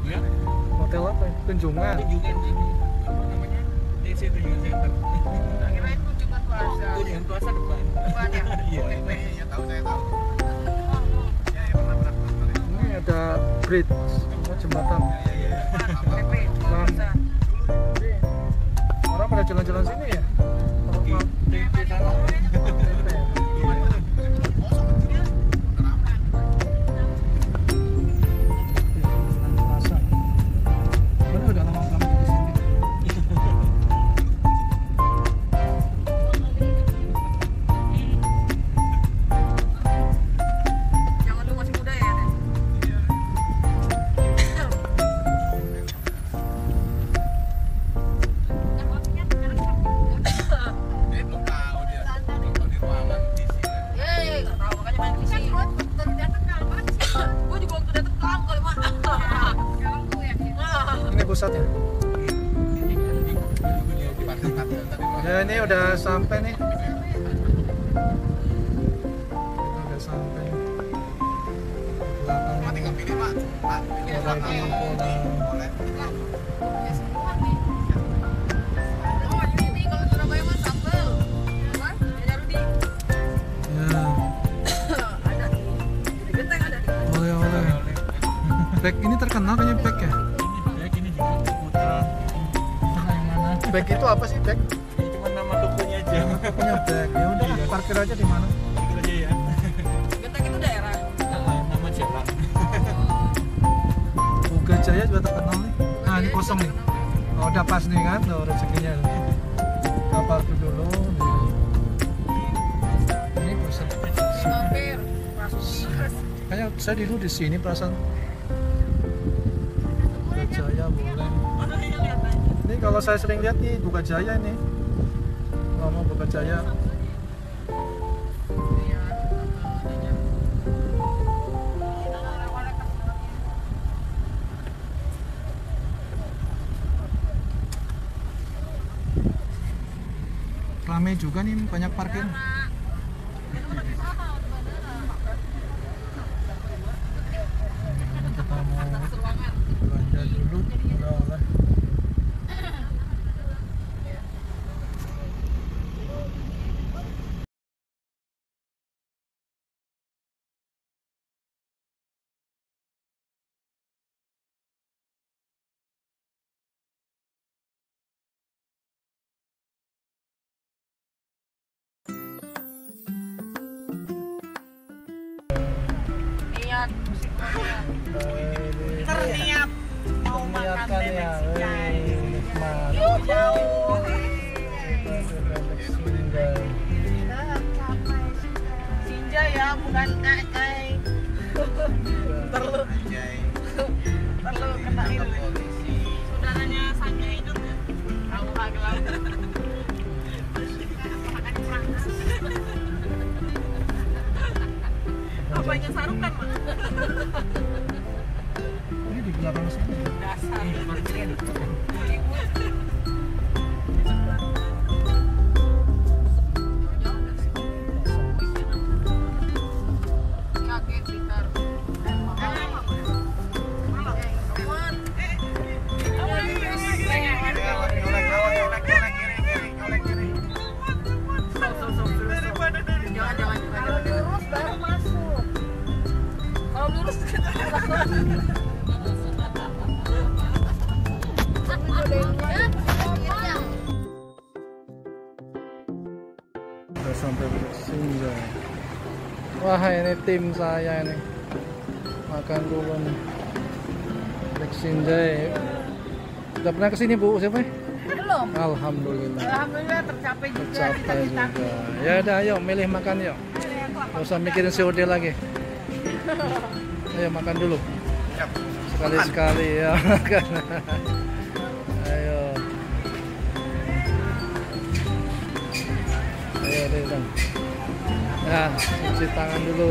Ya. Hotel apa ya? Tunjungan. Tunjungan ini. Apa namanya? TC Tunjungan Center. Kirain kunjungan plaza. Tunjungan Plaza depan. Depan ya? Iya. Ya tahu, saya tahu. Ya pernah. Ini ada bridge, jembatan. PP plaza. Ini orang pada jalan-jalan sini ya? Oke. TC sana. Jangan lu masih muda ya, Nen? Dia belum tahu dia. Kalau di ruangan di sini. Nggak tahu makanya main di sini. Gua juga waktu datang kalah kali mah. Sekarang gue ya. Ini pusatnya. Di parkir tadi. Ya ini udah sampai nih. Udah sampai. Belakang. Mati nggak pilih, Pak? Pak, pilih Mulai belakang. pulang. Boleh. Oh ini kalau Surabaya mah sambel. Kan? Ya Rudi. Ya, Ada nih. Di genteng ada. oleh-oleh. Bag ini terkenal kayaknya bag ya. Ya gini juga Putra. Yang mana? Bag itu apa sih bag? Ini cuma nama tokonya aja. Punya bag. Ya udah parkir aja di mana? Gitu aja ya. Genteng itu daerah. Nama jalan. Boga Jaya juga terkenal nih. Nah ini kosong nih. Oh, udah pas nih kan, tuh rezekinya. Kita parkir dulu. Ini pusat. Mampir. Masuk. Kayaknya saya dulu di sini perasaan. Boga Jaya boleh. Mana yang lihat aja. Ini kalau saya sering lihat nih Boga Jaya ini. Ngomong Boga Jaya. Ramai juga nih, banyak parkir. Kita mau belanja dulu, oleh-oleh. Niat. Terniat Mau makan ya, bebek sinjai. nikmat. Jauh. Bebek sinjai. Sinjai ya, bukan ai. Perlu kena ini. Saudaranya Sanya hidup ya. Kamu hagelan. Apanya sarukan, Mak? Ini di belakang sini. Dasar. Parkirnya depan. Kaget Peter. Jangan. Lurus baru masuk. Kalau lurus Udah sampai Bebek Sinjai. Wah ini tim saya ini. Makan dulu nih. Bebek Sinjai. Udah pernah kesini Bu siapa? belum. Alhamdulillah. Alhamdulillah tercapai juga Tercapai cita-citaku. juga. Ya udah ayo milih makan yuk. Gak usah mikirin COD lagi. Ayo makan dulu. Sekali-sekali ya makan. Ayo. Ayo deh bang. Nah, cuci tangan dulu.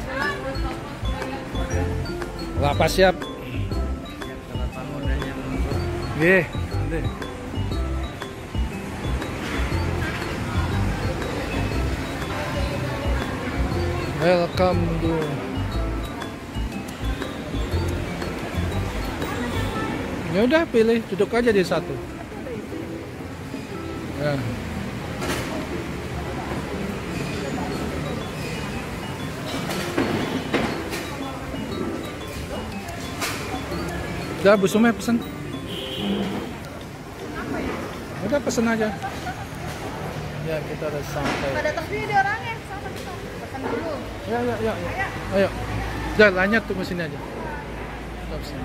Lapas siap. Nggih, nanti. Welcome to Ya udah pilih, duduk aja di satu. Ya. Udah, Bu Sume pesen. Udah pesen aja. Ya, kita udah sampai. Pada tersedia orangnya, sama kita. Pesan dulu. Ya. Ayo. Jangan lanjut tunggu sini aja. Stop sini.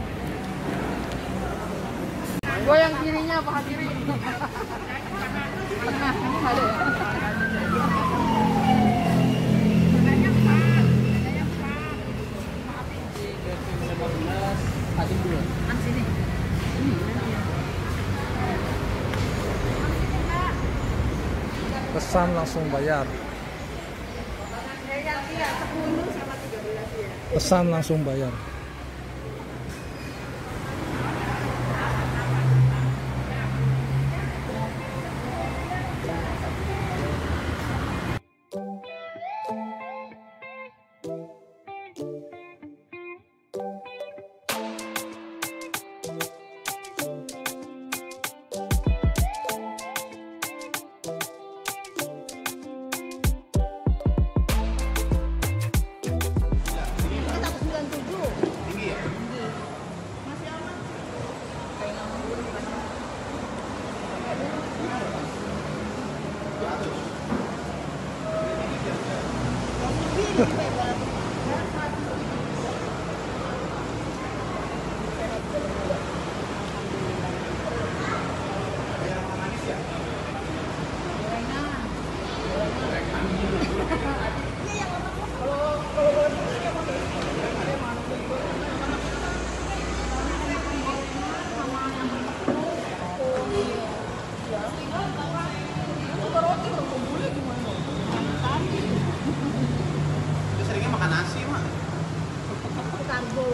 Gue yang kirinya apa kiri? Tengah, ada ya? Sini. Pesan langsung bayar. Pesan langsung bayar. Kita seringnya makan nasi, Mak. Karbo.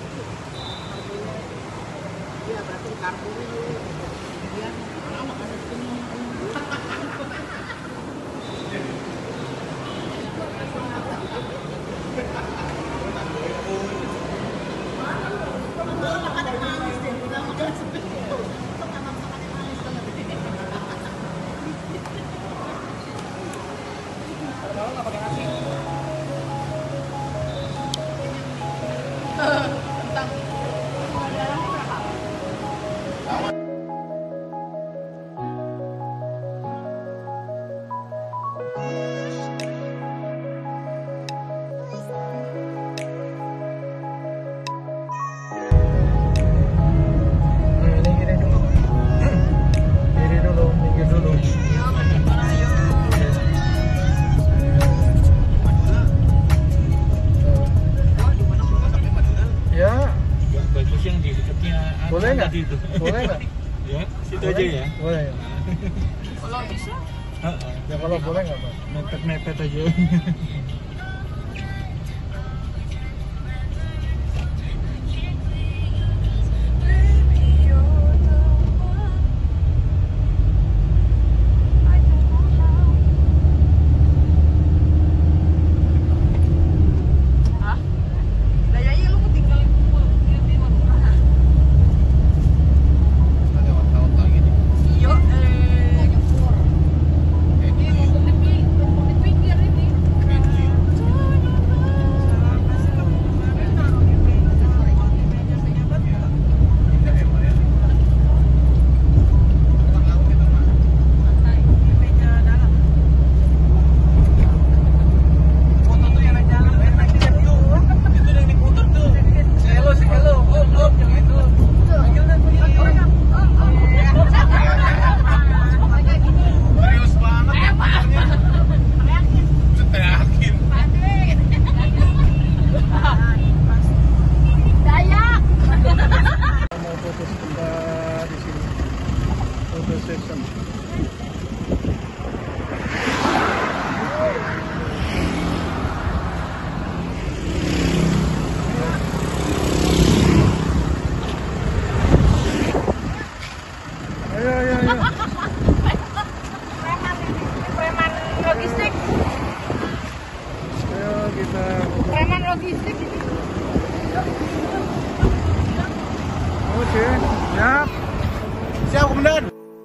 Iya, berarti karbo dulu. Iya, lama kan ini. Boleh nggak? Itu. Boleh nggak? Ya, situ Boleh? aja ya. Boleh ya. Kalau bisa. Ya kalau boleh nggak Pak? Mepet-mepet aja. Ada otak-otak gitu. Iya, ini mau di pinggir ini. benar.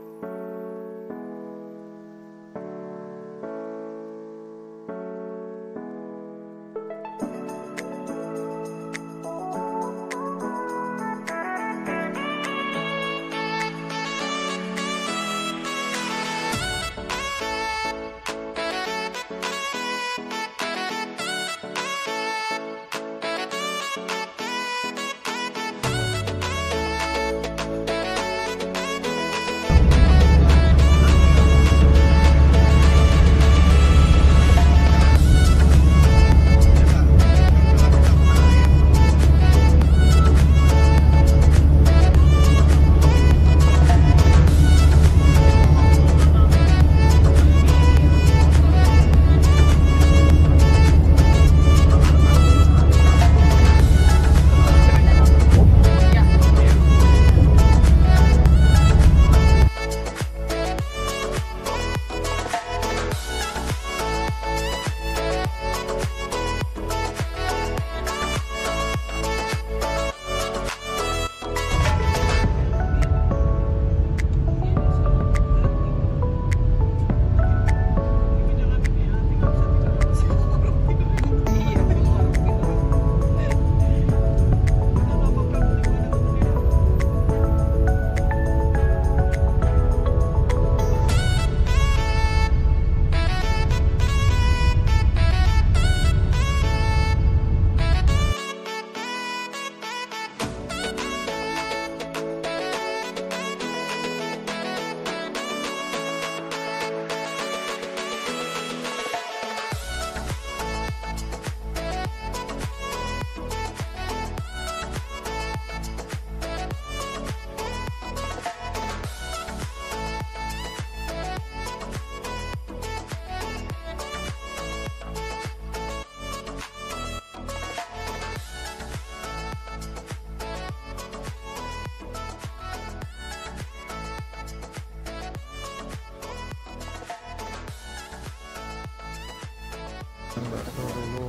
Bakso dulu.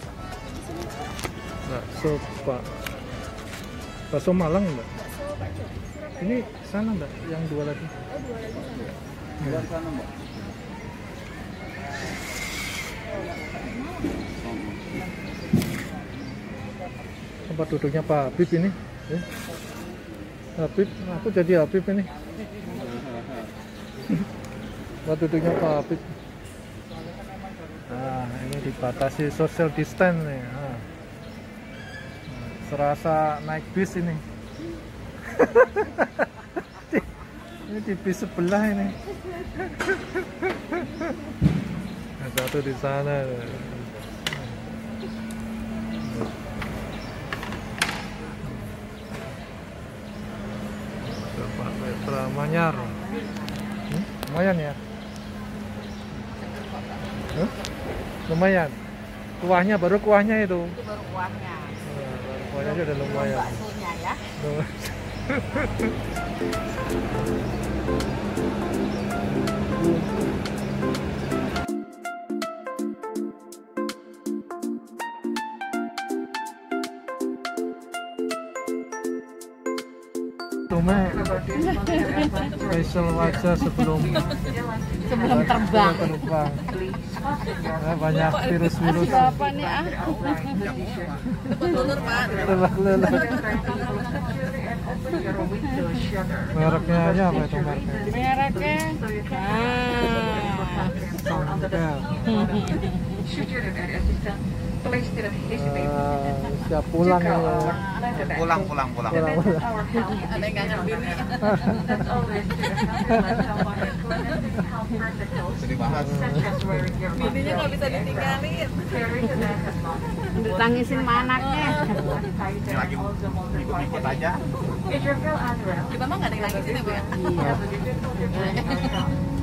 Bakso Pak. Bakso Malang Mbak. Ini sana Mbak, yang dua lagi. Luar sana, Mbak. Tempat duduknya Pak Habib ini. Habib, aku jadi Habib ini. Tempat duduknya Pak Habib. Nah, ini dibatasi social distance nih. Nah. Serasa naik bis ini. Ini di bis sebelah ini. Nah, satu di sana. Pak Petra Manyar. Lumayan ya. Lumayan. Kuahnya baru kuahnya itu. Itu baru kuahnya. Baru kuahnya aja udah lumayan. Baksonya ya. Cuma facial wajah sebelum terbang. Nah, banyak virus-virus. Apa nih ah? Telur Pak. Lelah. Mereknya aja apa itu mereknya? Mereknya. Siap pulang ya. Pulang. Ada yang nggak ngerti nih. Bisa dibahas. Bininya nggak bisa ditinggalin. Ditangisin sama anaknya. Ini lagi ikut aja. Kita mah nggak ada yang nangisin ya Bu ya. Iya.